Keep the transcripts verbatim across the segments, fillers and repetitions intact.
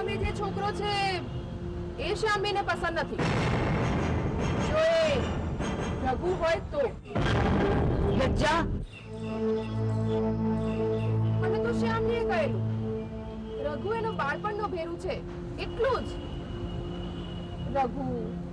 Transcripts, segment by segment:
Mummy જે છોકરો છે એ શ્યામીને પસંદ નથી. જો એ રઘુ હોય તો લજ્જા મને તો શ્યામલીએ કહેલું રઘુ એનો બાળપણનો ભેરું છે એટલું જ. રઘુ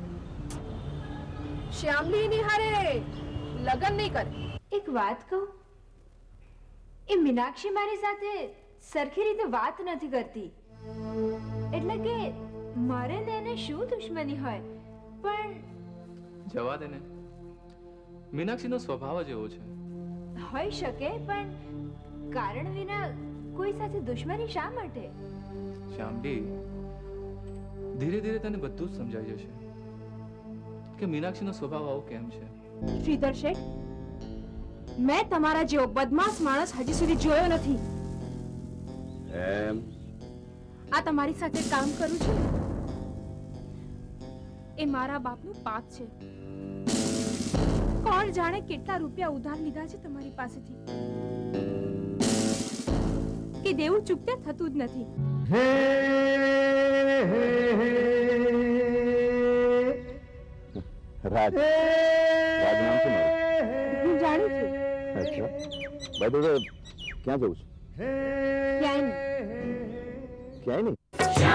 શ્યામલીની હારે લગ્ન નહીં કરે. એક વાત કહું, એ મીનાક્ષી મારી સાથે સરખી રીતે વાત નથી કરતી. એટલે કે મારે ને એને શું દુશ્મની હોય, પણ જવા દે ને, મીનાક્ષીનો સ્વભાવ જ એવો છે. હોઈ શકે, પણ કારણ વિના કોઈ સાથે દુશ્મની શા માટે? શ્યામલી, ધીરે ધીરે તને બધું જ સમજાઈ જશે કે મીનાક્ષીનો સ્વભાવ આવો કેમ છે. શ્રીધર શેઠ, મેં તમારા જેવો બદમાશ માણસ હજી સુધી જોયો નથી. એમ આ તમારી સાથે કામ કરું છું એ મારા બાપનું પાપ છે. કોણ જાણે કેટલા રૂપિયા ઉધાર લીધા છે તમારી પાસેથી કે દેવું ચૂકતે થતું જ નથી. રાજ રાજ નામ શું મારું? હું જાણું છું. અચ્છા, બધું ક્યાં જવું છે? ક્યાંય નહીં. ક્યાંય નહીં.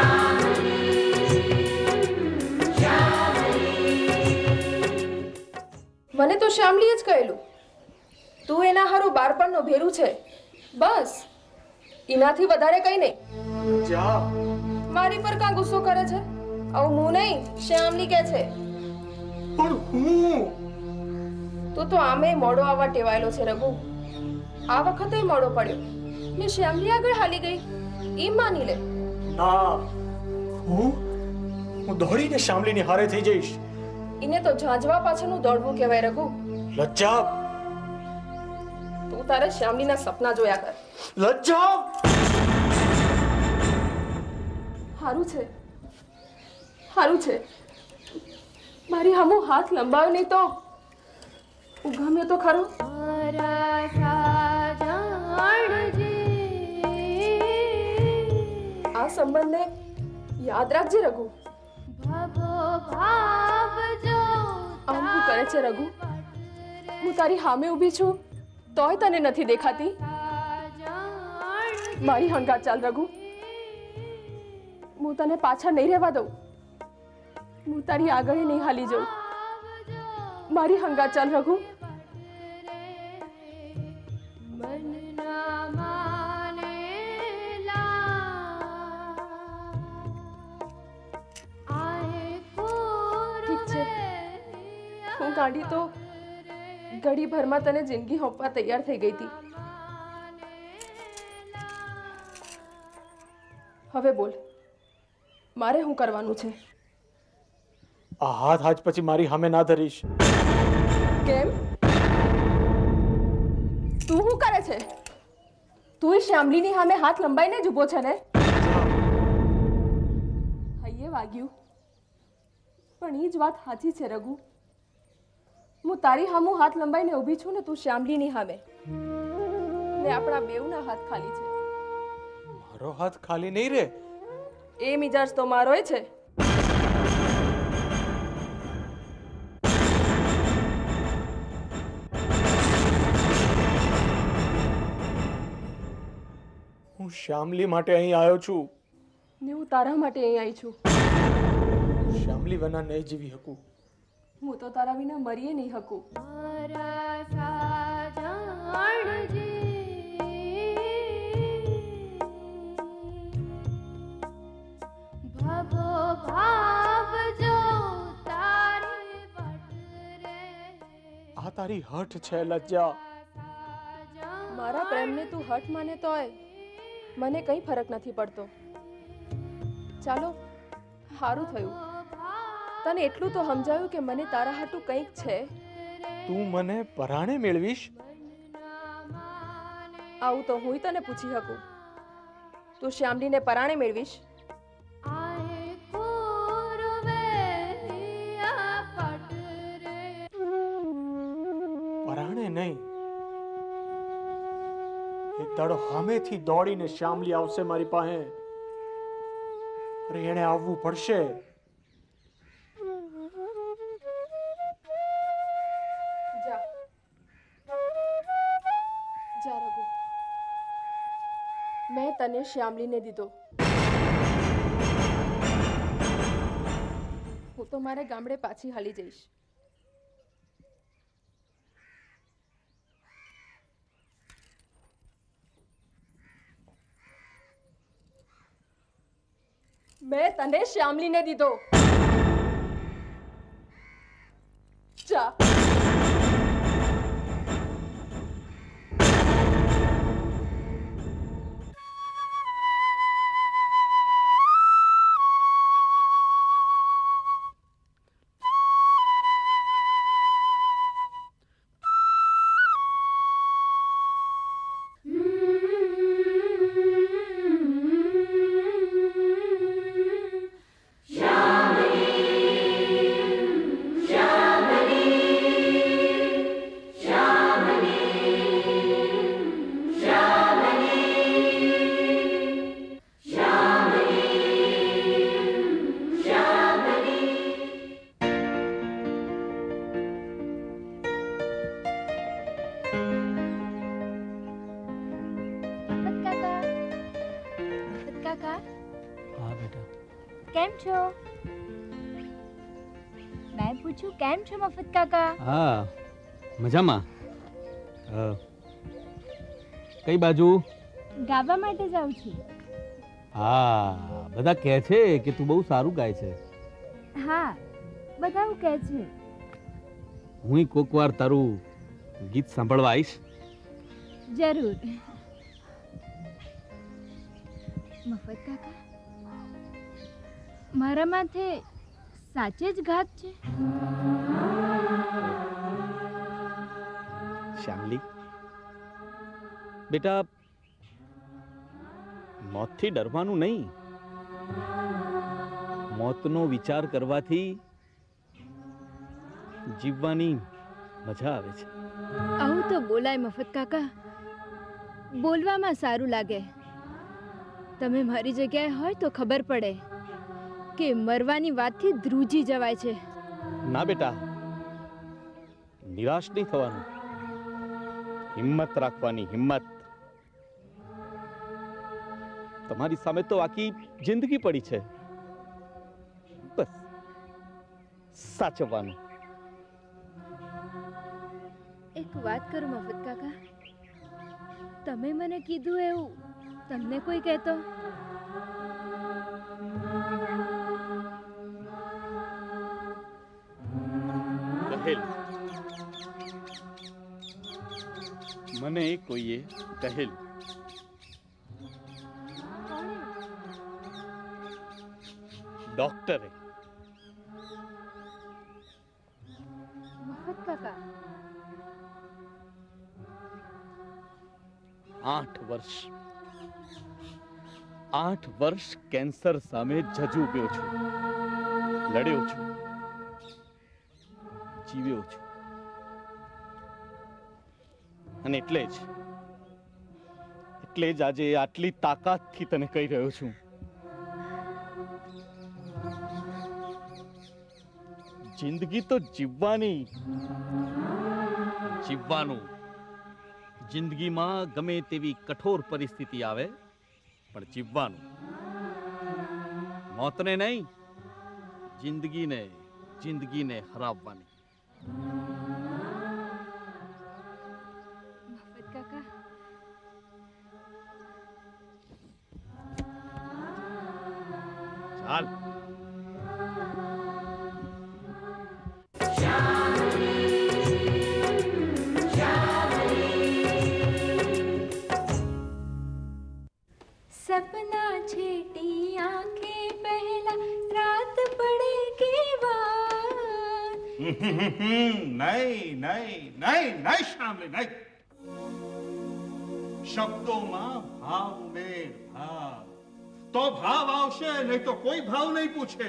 મને તો શ્યામલીએ જ કહેલું તું એના હારું બાળપણનો ભેરું છે, બસ એનાથી વધારે કઈ નહીં. મારી પર કાં ગુસ્સો કરે છે? આવું હું નહીં, શ્યામલી કે છે. પણ હું તું તો આમે મોડો આવવા ટેવાયેલો છે રઘુ. આ વખતે મોડો પડ્યો ને શ્યામલી આગળ હાલી ગઈ એમ માની લે. ના, હું હું દોડીને શ્યામલીની હારે થઈ જઈશ. એને તો ઝાંઝવા પાછળનું દોડવું કહેવાય રઘુ. લજ્જા, તું તારે શ્યામલીના સપના જોયા કર. લજ્જા. હારું છે, હારું છે. મારી હામું હાથ લંબાવ્યો નહીં તો ઉઘામ્યો તો ખરો. આ સંબંધને યાદ રાખજે રઘુ. આમ શું કરે છે રઘુ? હું તારી સામે ઊભી છું તોય તને નથી દેખાતી. મારી હંગાત ચાલ રઘુ. હું તને પાછા નહીં રહેવા દઉં. હું તારી આગળ નહીં હાલી જાઉં. મારી હંગાત ચાલ રઘુ. ઠીક છે, હું ગાંડી તો ઘડી ભરમાં તને જિંદગી હોપવા તૈયાર થઈ ગઈ હતી. હવે બોલ, મારે શું કરવાનું છે? આ હાથ આજ પછી મારી સામે ના ધરીશ. કેમ? તું શું કરે છે? તું શ્યામલીની સામે હાથ લંબાઈને જ ઊભો છે ને? હૈયે વાગ્યું, પણ એ જ વાત સાચી છે રઘુ. હું તારી સામું હાથ લંબાઈને ઊભી છું ને તું શ્યામલીની સામે, ને આપણા બેઉના હાથ ખાલી છે. મારો હાથ ખાલી નહીં રે. એ મિજાજ તો મારોય છે. હું શ્યામલી માટે અહીં આવ્યો છું. ને હું તારા માટે અહીં આવી છું. શ્યામલી વિના નહીં જીવી શકું. હું તો તારા વિના મરીએ નહીં શકું. આ તારી હઠ છે લજ્જા. મારા પ્રેમને તું હઠ માને તોય મને કઈ ફરક નથી પડતો. ચાલો, સારું થયું. તને એટલું તો સમજાયું કે મને તારા હાટું કંઈક છે. તું મને પરાણે મેળવીશ? આવું તો હું તને પૂછી શકું. તું શ્યામલીને પરાણે મેળવીશ? પરાણે નહીં. એક દાડો સામેથી દોડીને શ્યામલી આવશે મારી પાસે. અરે એને આવવું પડશે. જા જા રઘુ, મેં તને શ્યામલીને દીધો. હું તો મારે ગામડે પાછી હાલી જઈશ. મેં તને શ્યામલીને દીધો. જા. કેમ છો? મેં પૂછ્યું કેમ છો મફત કાકા? હા મજામાં. કઈ બાજુ? ગાવા માટે જાઉં છું. હા બધા કહે છે કે તું બહુ સારું ગાય છે. હા બધા એવું કહે છે. હું કોક વાર તારું ગીત સાંભળવા આવીશ. જરૂર. મફત કાકા મારા માથે સાચે જ ઘાત છે? શ્યામલી બેટા, મોતથી ડરવાનું નહીં. મોતનો વિચાર કરવાથી જીવવાની મજા આવે છે. આવું તો બોલાય મફત કાકા, બોલવામાં સારું લાગે. તમે મારી જગ્યાએ હોય તો ખબર પડે કે મરવાની વાતથી ધ્રુજી જવાય છે. ના બેટા, નિરાશ નહીં થવાનું, હિંમત રાખવાની. હિંમત. તમારી સામે તો આખી જિંદગી પડી છે, બસ સાચવવાનું. એક વાત કરું મફત કાકા, તમે મને કીધું એવું તમને કોઈ કહેતો? કહેલ મને કોઈએ કહેલ. ડોક્ટરે. મફત કાકા આઠ વર્ષ આઠ વર્ષ કેન્સર સામે જજુમ્યો છું, લડ્યો છું, જીવ્યો છું. અને એટલે જ એટલે જ આજે આટલી તાકાતથી તને કહી રહ્યો છું, જિંદગી તો જીવવાની, જીવવાનું. જિંદગીમાં ગમે તેવી કઠોર પરિસ્થિતિ આવે પણ જીવવાનું. મોતને નહીં, જિંદગીને જિંદગીને હરાવવાની. મફત કાકા ચાલ. सपना छेटी आंखें पहला रात पड़े के बाद. નહીં નહીં નહીં નહીં શ્યામલી, નહીં. શબ્દોમાં ભાવ ઉમેર, ભાવ તો ભાવ આવશે, નહીં તો કોઈ ભાવ નહીં પૂછે.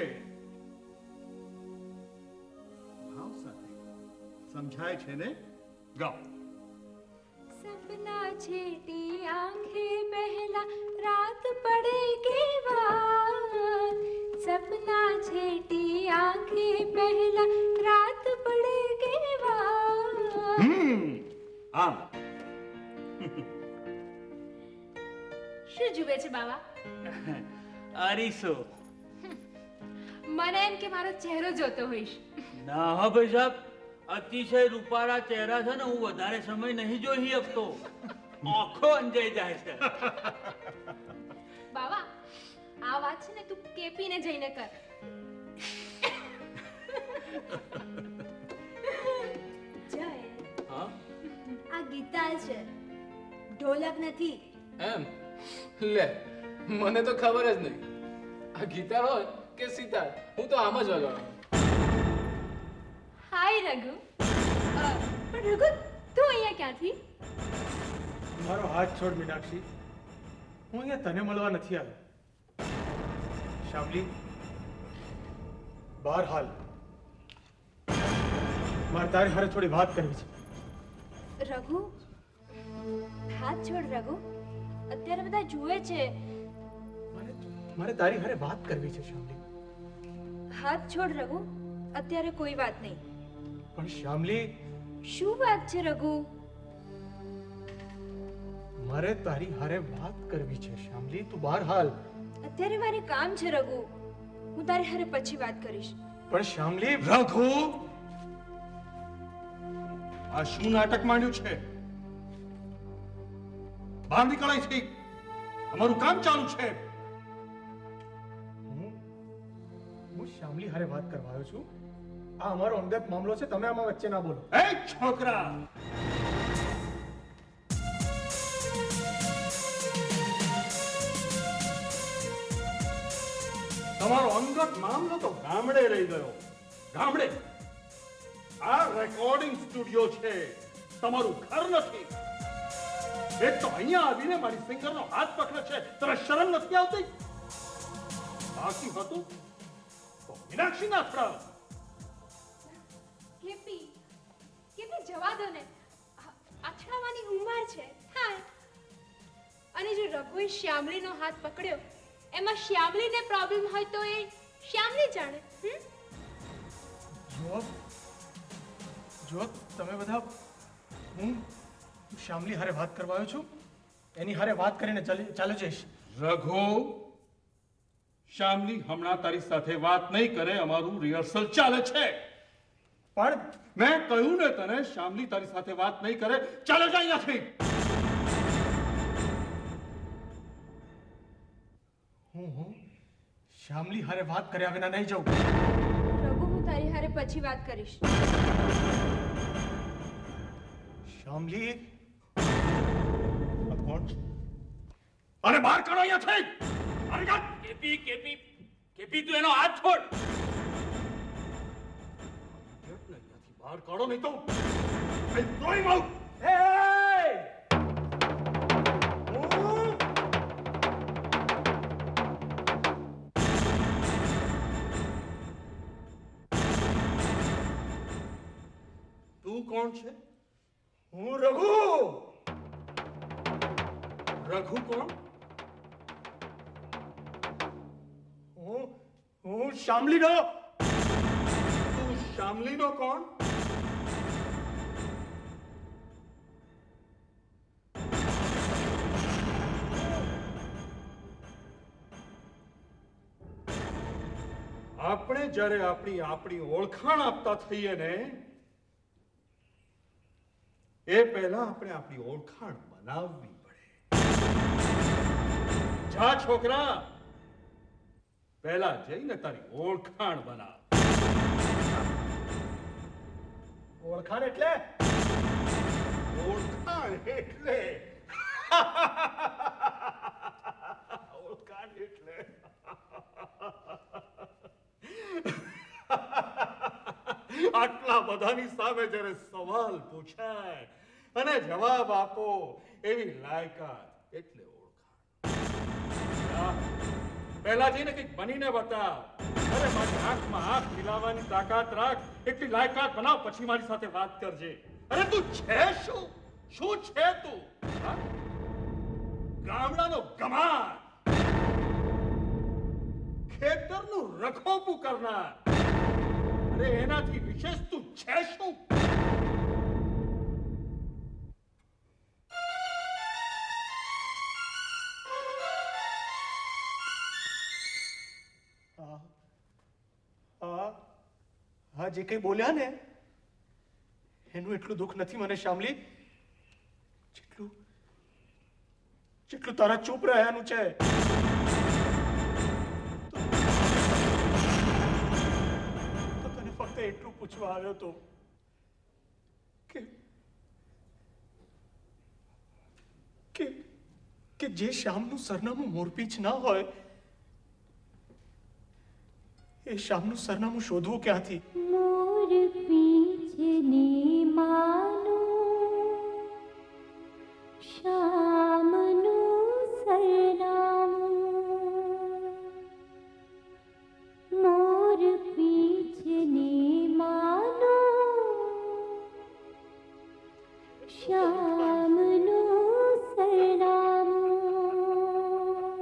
ભાવ સાથે સમજાય છે ને? ગાઓ. सपना छेटी आंखें पहला रात पड़े के बाद आंखें पहला रात पड़े के बाद હમ આમ શું જુએ છે બાવા? અરીસો. મને એમ કે મારો ચહેરો જોતો હોઈશ. ના હો ભાઈ સાહેબ, અતિશય રૂપાળા ચહેરા છે ને હું વધારે સમય નહીં જોઈ શકતો. આંખો અંજાઈ જાય છે. બાવા, આ વાત છે ને તું કેપીને જઈને કર. જય, હા આ ગીતાલ છે, ઢોલક નથી. એમ લે, મને તો ખબર જ નહીં. આ ગિટાર હોય કે સિતાર, હું તો આમ જ વગાડું. હાય રઘુ. અ, પણ રઘુ, તું અહીંયા ક્યાંથી? મારો હાથ છોડ મીનાક્ષી, હું અહીંયા તને મળવા નથી આવ્યો. શામલી, બહાર હાલ. મારે તારી હારે થોડી વાત કરવી છે. રઘુ, હાથ છોડ રઘુ. અત્યારે બધા જુએ છે. મારે મારે તારી હારે વાત કરવી છે શામલી. હાથ છોડ રઘુ. અત્યારે કોઈ વાત નહીં. પણ શામલી, શું વાત છે રઘુ? મારે તારી હારે વાત કરવી છે શામલી, તું બહાર હાલ. અત્યારે મારે કામ છે રઘુ. હું તારી હારે પછી વાત કરીશ. પણ શામલી, રઘુ, આ શું નાટક માંડ્યું છે? બહાર નીકળાય છે, અમારું કામ ચાલુ છે. હું હું શામલી હારે વાત કરવા આવ્યો છું. આ અમારો અંગત મામલો છે, તમે આમાં વચ્ચે ના બોલો. એ છોકરા, તમારો અંગત મામલો તો ગામડે રહી ગયો. ગામડે આ રેકોર્ડિંગ સ્ટુડિયો છે, તમારું ઘર નથી. એક તો અહીંયા આવીને મારી સિંગરનો હાથ પકડે છે, તને શરમ નથી આવતી? બાકી હતું તો મીનાક્ષી ના અથડાવ. કેપી, કેપી જવા દો ને. અથડાવાની ઉંમર છે, થાય. અને જો રઘુએ શ્યામલીનો હાથ પકડ્યો, એમાં શ્યામલીને પ્રોબ્લેમ હોય તો એ શ્યામલી જાણે. હમ? જો જો તમે બધા, હું શામલી હારે વાત કરવા આવ્યો છું. એની હારે વાત કરીને ચાલી ચાલ્યો જઈશ. રઘુ, શામલી હમણાં તારી સાથે વાત નહીં કરે, અમારું રિહર્સલ ચાલે છે. પણ મેં કહ્યું ને તને, શામલી તારી સાથે વાત નહીં કરે. ચાલો જા અહીંયાથી. હું હું શામલી હારે વાત કર્યા વિના નહીં જાઉં. રઘુ, હું તારી હારે પછી વાત કરીશ. શામલી, આ કોણ છે? અરે બહાર કાઢો અહીંયાથી. અરે કાઢ. કેપી, કેપી, કેપી તું એનો હાથ છોડ. અહીંયાથી બહાર કાઢો નહીં તો I throw him out. તું કોણ છે? હું રઘુ. રઘુ કોણ? હું હું શામલીનો. તું શામલીનો કોણ? આપણે જ્યારે આપણી આપણી ઓળખાણ આપતા થઈએ ને, એ પહેલા આપણે આપણી ઓળખાણ બનાવવી પડે. જા છોકરા, પહેલા જઈને તારી ઓળખાણ બનાવ. ઓળખાણ એટલે ઓળખાણ એટલે ઓળખાણ એટલે આટલા બધાની સામે જ્યારે સવાલ પૂછાય અને જવાબ આપો એવી લાયકાત એટલે ઓળખાણ. પહેલા જઈને કંઈક બનીને બતાવ. અરે મારી આંખમાં આંખ મિલાવવાની તાકાત રાખ, એટલી લાયકાત બનાવ, પછી મારી સાથે વાત કરજે. અરે તું છે શું? શું છે તું? હા? ગામડાનો ગમાર, ખેતરનું રખોપું કરનાર, અરે એનાથી વિશેષ તું છે શું? હા, જે કંઈ બોલ્યા ને એનું એટલું દુઃખ નથી મને શામલી, જેટલું જેટલું તારા ચૂપ રહ્યાનું છે. તો તને ફક્ત એટલું પૂછવા આવ્યો તો કે કે કે જે શ્યામનું સરનામું મોરપીંછ ના હોય એ શ્યામનું સરનામું શોધવું ક્યાંથી? મોરપીંછને માનું શ્યામનું સરનામું, મોરપીંછને માનું શ્યામનું સરનામું.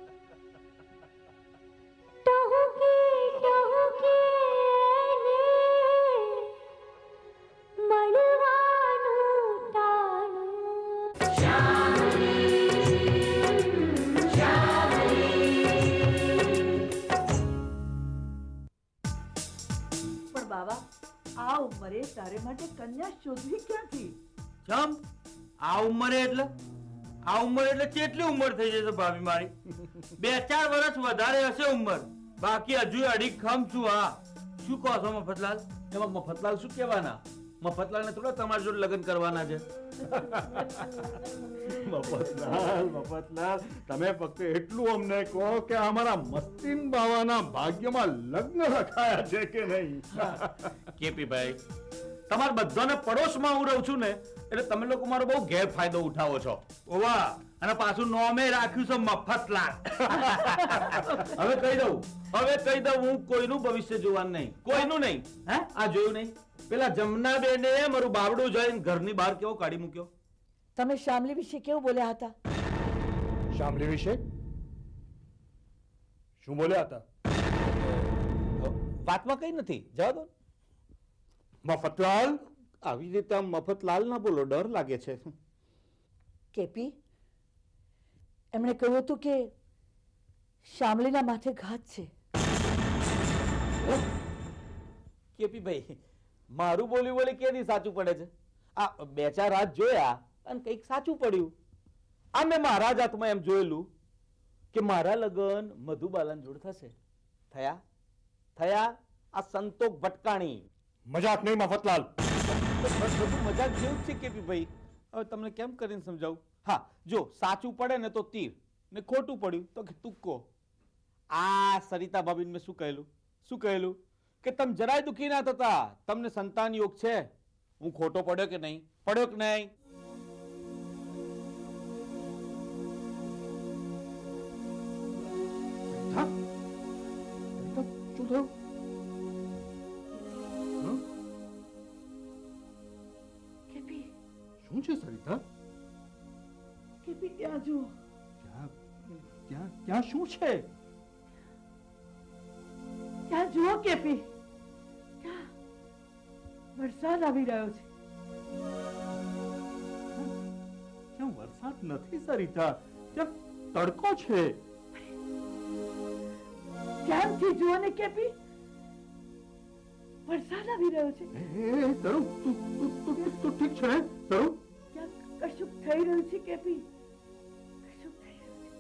ટહુકે ટહુકે ને મળવાનું ટાણું. પણ બાબા, આ ઉંમરે તારે માટે કન્યા શોધવી ક્યાંથી? ચમ આ ઉંમરે એટલે આ ઉંમર એટલે કેટલી ઉંમર થઈ જશે ભાભી મારી? બે ચાર વર્ષ વધારે હશે ઉંમર, બાકી હજુ અઢી ખમ છું. હા, શું કહો છો મફતલાલ? એમાં મફતલાલ શું કહેવાના? મફતલાલને થોડા તમારી જોડે લગ્ન કરવાના છે. મફતલાલ મફતલાલ તમે ફક્ત એટલું અમને કહો કે અમારા મસ્તીન બાવાના ભાગ્યમાં લગ્ન રખાયા છે કે નહીં? કેપી ભાઈ, તમારા બધાને પડોશમાં હું રહું છું ને, એટલે તમે લોકો મારો બહુ ગેરફાયદો ઉઠાવો છો. ઓવા, અને પાછું નોમે રાખ્યું છે મફતલાલ. હવે કહી દઉં હવે કહી દઉં હું કોઈનું ભવિષ્ય જોવાનું નહીં, કોઈનું નહીં. હે, આ જોયું નહીં? પેલા જમના બેને મારું બાવડું જોઈને ઘરની બહાર કેવો કાઢી મૂક્યો. તમે શામલી વિશે કેવું બોલ્યા હતા? શામલી વિશે શું બોલ્યા હતા? વાતમાં કઈ નથી, જવા દો. મફતલાલ, આવી રીતે આમ મફતલાલ ના બોલો, ડર લાગે છે. કેપી, એમણે કહ્યું હતું કે શામલીના માથે ઘાત છે. કેપી ભાઈ, મારું બોલી બોલી કેદી સાચું પડે છે? આ બે ચાર હાથ જોયા અને કંઈક સાચું પડ્યું. આ મેં મારા જ હાથમાં એમ જોયેલું કે મારા લગ્ન મધુબાલન જોડે થશે. થયા થયા આ સંતોષ ભટકાણી. મજાક નહીં મફતલાલ. બધું મજાક જેવું જ છે કેપી ભાઈ. હવે તમને કેમ કરીને સમજાવું? હા, જો સાચું પડે ને તો તીર, ને ખોટું પડ્યું તો કે તુક્કો. આ સરિતા ભાભીને મેં શું કહેલું શું કહેલું કે તમે જરાય દુખી ના થતા, તમને સંતાન યોગ છે. હું ખોટો પડ્યો કે નહીં? પડ્યો કે નહીં? શું થયું? કેપી, શું છે સરિતા? કેપી ત્યાં જુઓ. ક્યાં ક્યાં ક્યાં શું છે? ત્યાં જુઓ કેપી, ત્યાં વરસાદ આવી રહ્યો છે. ક્યાં વરસાદ નથી સરિતા, ત્યાં તડકો છે. ધ્યાનથી જુઓ ને કેપી, વરસાદ આવી રહ્યો છે. એ તરુ તું તું તું તું ઠીક છે ને તરુ? ક્યાંક કશુંક થઈ રહ્યું છે કેપી, કશુંક થઈ રહ્યું છે.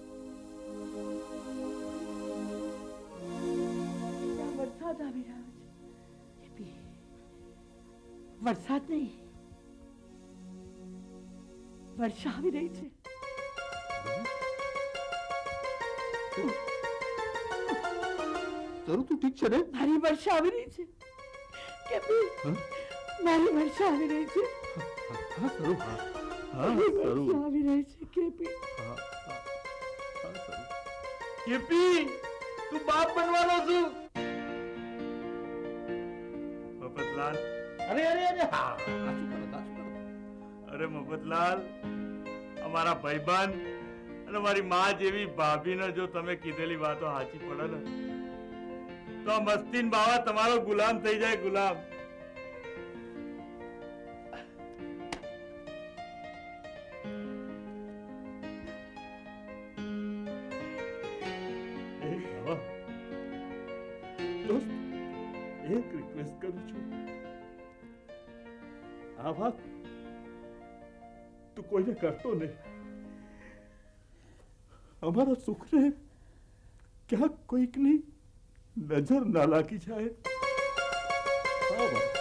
ત્યાં વરસાદ આવી રહ્યો છે કેપી. વરસાદ નહીં, વર્ષા આવી રહી છે. તરુ તું ઠીક છે ને? મારી વર્ષા આવી રહી છે કેપી, મારી વર્ષા આવી રહી છે. હા તરુ, હા હા તરુ આવી રહી છે કેપી. કેપી, તું બાપ બનવાનો છું. મફતલાલ, અરે અરે અરે હા, આ શું કરો, આ શું કરો? અરે મફતલાલ, અમારા ભાઈબંધ અને મારી માં જેવી ભાભીને જો તમે કીધેલી વાતો સાચી પડે ને તો આ મસ્તીન બાવા તમારો ગુલામ થઈ જાય, ગુલામ. દોસ્ત, એક રિક્વેસ્ટ કરું છું. આ વાત તું કોઈને કરતો નહીં. અમારા સુખને ક્યાંક કોઈકની નજર ના લાગી જાય. હા,